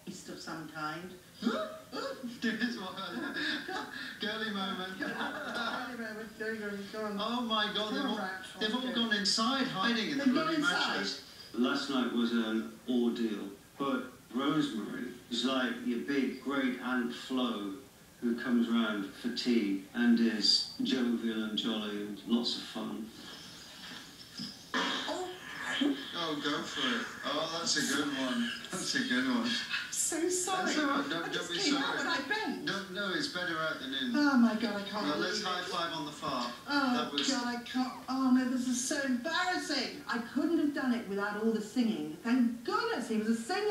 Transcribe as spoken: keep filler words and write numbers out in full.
of some kind. Girly moment. Girly moment. Go, go, go on. Oh my God, they've all, Rat, they've all gone inside, hiding in They've the gone bloody inside? mattress. Last night was an ordeal, but Rosemary is like your big great aunt Flo, who comes round for tea and is jovial and jolly and lots of fun. Oh, go for it. Oh, that's a good one. That's a good one. I'm so sorry. That's all right. Don't, I don't just be came sorry. out when I bent. No, no, it's better out than in. Oh my God, I can't Well, believe let's it. high five on the far. Oh that was... God, I can't. Oh no, this is so embarrassing. I couldn't have done it without all the singing. Thank goodness he was a singer.